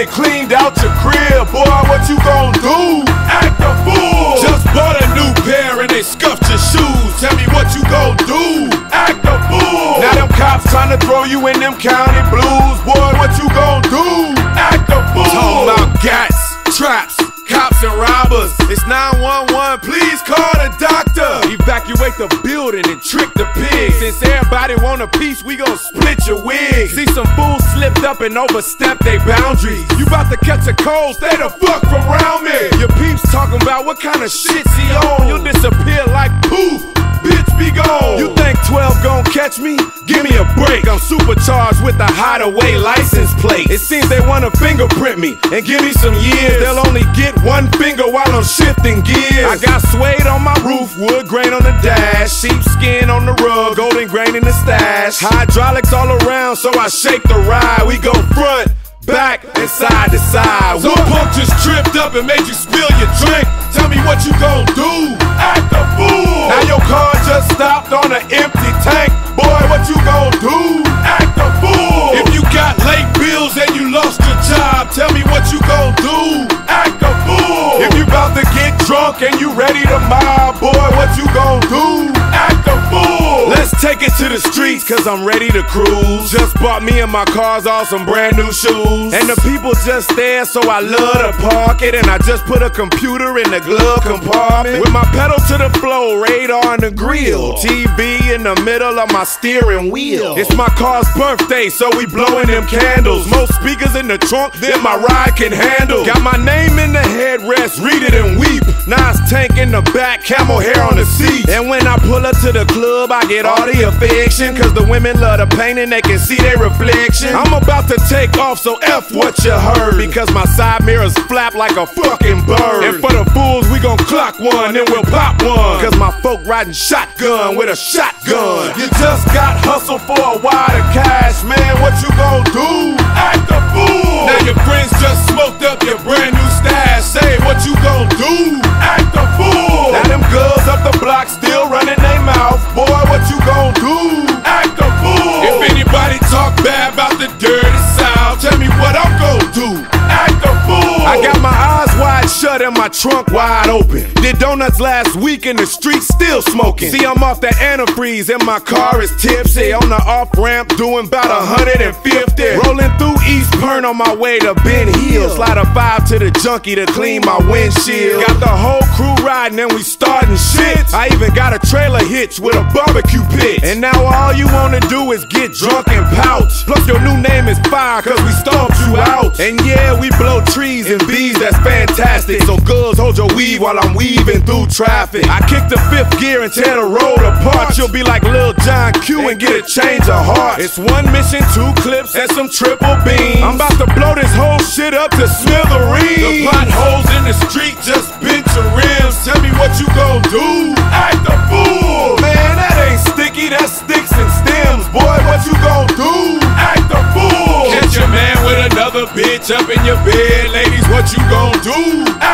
they cleaned out your crib. Boy, what you gon' do? Act a fool. Just bought a new pair and they scuffed your shoes. Tell me what you gon' do? Act a fool. Now them cops tryna throw you in them county blues. Boy, what you gon' do? Act a fool. Talking about gats, traps, cops and robbers. It's 911, please call the doctor. Evacuate the building and trick the pigs. Since everybody want a piece, we gon' split your wig. See some fools slipped up and overstepped their boundaries. You bout to catch a cold, stay the fuck from around me. Your peeps talking about what kind of shit's he on. You'll disappear like poof. Bitch, be gone. You think 12 gon' catch me? Give me a break. I'm supercharged with a hideaway license plate. It seems they wanna fingerprint me and give me some years. They'll only get one finger while I'm shifting gears. I got suede on my roof, wood grain on the dash, sheepskin on the rug, golden grain in the stash. Hydraulics all around, so I shake the ride. We go front, back, and side to side. Some punk just tripped up and made you spill your drink. Tell me what you gon' do? Act a fool. Now your car just stopped on an empty tank. Boy, what you gon' do? Act a fool. If you got late bills and you lost your job, tell me what you gon' do? Act a fool. If you bout to get drunk and you ready to mob, boy, what you gon' do? Act a fool. Let's take it to the streets, cause I'm ready to cruise. Just bought me and my cars all some brand new shoes. And the people just there, so I love to park it. And I just put a computer in the glove compartment with my pedal to the floor, radar in the grill, TV in the middle of my steering wheel. It's my car's birthday, so we blowing them candles. Most speakers in the trunk than my ride can handle. Got my name in the headrest, read it and weep. Nice tank in the back, camel hair on the seat. And when I pull up to the club, I get all the affection, cause the women love the paint and they can see their reflection. I'm about to take off, so F what you heard, because my side mirrors flap like a fucking bird. And for the fools, we gon' clock one, then we'll pop one, cause my folk riding shotgun with a shotgun. You just got hustle for a wad of cash, man, what you gon' do? Act a fool. Now your friends just smoked up your brand new stash. Say what you gon' do? Act a fool. Now them girls up the block still running their mouth. Boy, what you gon' do? Act a fool. If anybody talk bad about the dirty South, tell me what I'm gon' do. Act a fool. I got my eyes wide shut and my trunk wide open. Did donuts last week in the street, still smoking. See, I'm off that antifreeze and my car is tipsy. On the off-ramp doing about 150. Rolling through East Pern on my way to Ben Hill. Slide a 5 to the junkie to clean my windshield. Got the whole crew riding and we starting shit. I even got a trailer hitch with a barbecue pit. And now all you wanna do is get drunk and pout. Plus your new name is Fire, cause we stomped you out. And yeah, we blow trees and bees, that's fantastic. So girls, hold your weave while I'm weaving through traffic. I kick the 5th gear and tear the road apart. You'll be like Lil John Q and get a change of heart. It's 1 mission, 2 clips, and some triple beams. I'm about to blow this whole shit up to smithereens. The potholes in the street just bent your rims. Tell me what you gon' do? Act a fool. Man, that ain't sticky, that's sticks and stems. Boy, what you gon' do? Act a fool. Catch your man with another bitch up in your bed. Ladies, what you gon' do?